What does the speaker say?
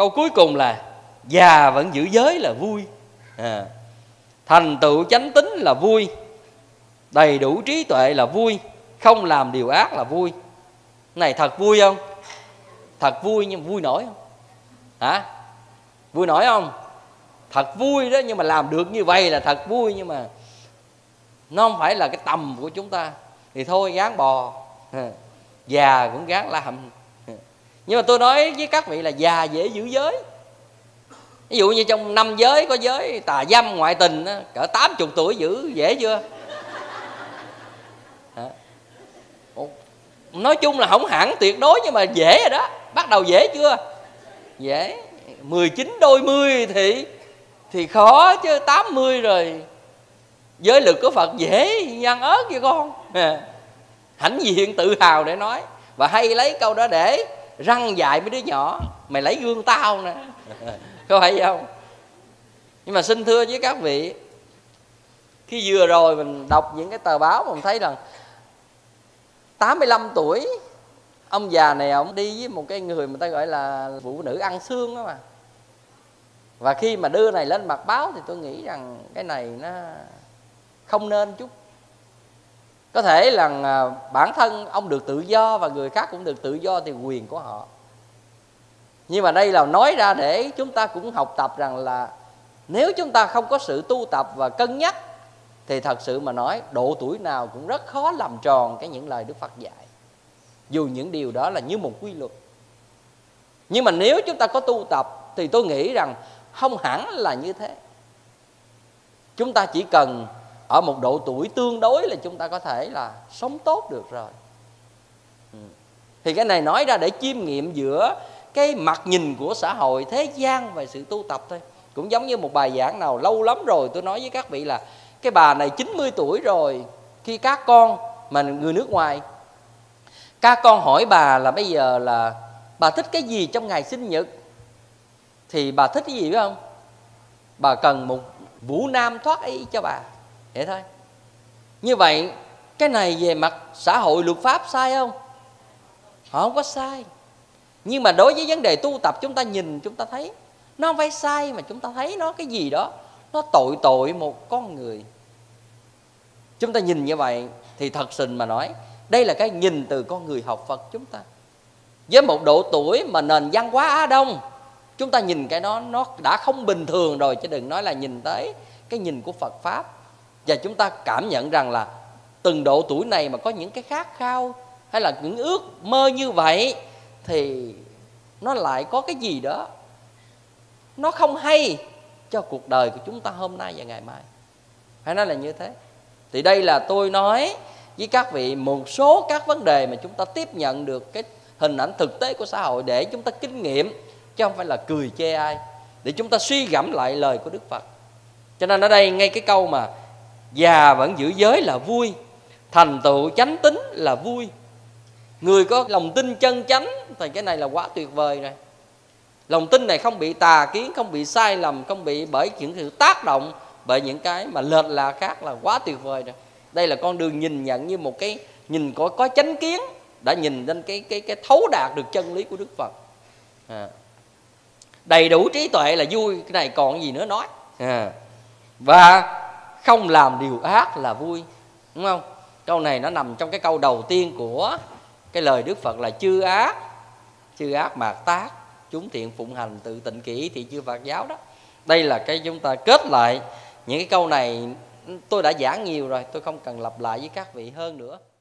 Câu cuối cùng là già vẫn giữ giới là vui. Thành tựu chánh tín là vui, đầy đủ trí tuệ là vui, không làm điều ác là vui. Này thật vui không? Thật vui, nhưng vui nổi không? Hả? Vui nổi không? Thật vui đó, nhưng mà làm được như vậy là thật vui. Nhưng mà nó không phải là cái tầm của chúng ta thì thôi gán bò, già cũng gán làm. Nhưng mà tôi nói với các vị là già dễ giữ giới. Ví dụ như trong 5 giới có giới tà dâm ngoại tình đó, cỡ 80 tuổi giữ dễ chưa? Nói chung là không hẳn tuyệt đối, nhưng mà dễ rồi đó. Bắt đầu dễ chưa? Dễ. 19 đôi mươi thì khó chứ 80 rồi. Giới lực của Phật dễ nhăn ớt vậy con. Hãnh diện tự hào để nói. Và hay lấy câu đó để răng dạy mấy đứa nhỏ: mày lấy gương tao nè. Có phải không? Nhưng mà xin thưa với các vị, khi vừa rồi mình đọc những cái tờ báo mà mình thấy rằng 85 tuổi ông già này ông đi với một cái người mà ta gọi là phụ nữ ăn xương đó mà. Và khi mà đưa này lên mặt báo thì tôi nghĩ rằng cái này nó không nên chút. Có thể là bản thân ông được tự do và người khác cũng được tự do thì quyền của họ. Nhưng mà đây là nói ra để chúng ta cũng học tập rằng là nếu chúng ta không có sự tu tập và cân nhắc thì thật sự mà nói độ tuổi nào cũng rất khó làm tròn những lời Đức Phật dạy, dù những điều đó là như một quy luật. Nhưng mà nếu chúng ta có tu tập thì tôi nghĩ rằng không hẳn là như thế. Chúng ta chỉ cần ở một độ tuổi tương đối là chúng ta có thể là sống tốt được rồi. Thì cái này nói ra để chiêm nghiệm giữa cái mặt nhìn của xã hội thế gian về sự tu tập thôi. Cũng giống như một bài giảng nào lâu lắm rồi tôi nói với các vị là cái bà này 90 tuổi rồi, khi các con mà người nước ngoài, các con hỏi bà là bây giờ là bà thích cái gì trong ngày sinh nhật, thì bà thích cái gì biết không? Bà cần một vũ nam thoát y cho bà, vậy thôi. Như vậy cái này về mặt xã hội luật pháp sai không? Họ không có sai. Nhưng mà đối với vấn đề tu tập, chúng ta nhìn chúng ta thấy nó không phải sai, mà chúng ta thấy nó cái gì đó nó tội một con người. Chúng ta nhìn như vậy thì thật sự mà nói đây là cái nhìn từ con người học Phật chúng ta. Với một độ tuổi mà nền văn hóa Á Đông, chúng ta nhìn cái đó nó đã không bình thường rồi, chứ đừng nói là nhìn tới cái nhìn của Phật Pháp. Và chúng ta cảm nhận rằng là từng độ tuổi này mà có những cái khát khao hay là những ước mơ như vậy thì nó lại có cái gì đó nó không hay cho cuộc đời của chúng ta hôm nay và ngày mai. Phải nói là như thế. Thì đây là tôi nói với các vị một số các vấn đề mà chúng ta tiếp nhận được cái hình ảnh thực tế của xã hội để chúng ta kinh nghiệm, chứ không phải là cười chê ai, để chúng ta suy gẫm lại lời của Đức Phật. Cho nên ở đây ngay cái câu mà già vẫn giữ giới là vui, thành tựu chánh tín là vui. Người có lòng tin chân chánh thì cái này là quá tuyệt vời rồi. Lòng tin này không bị tà kiến, không bị sai lầm, không bị bởi những sự tác động bởi những cái mà lệch lạc khác là quá tuyệt vời rồi. Đây là con đường nhìn nhận như một cái nhìn có chánh kiến, đã nhìn đến cái thấu đạt được chân lý của Đức Phật. Đầy đủ trí tuệ là vui, cái này còn gì nữa nói. Và không làm điều ác là vui, đúng không? Câu này nó nằm trong cái câu đầu tiên của cái lời Đức Phật là chư ác mạt tác, chúng thiện phụng hành, tự tịnh kỷ thì chư Phật giáo đó. Đây là cái chúng ta kết lại những cái câu này. Tôi đã giảng nhiều rồi, tôi không cần lặp lại với các vị hơn nữa.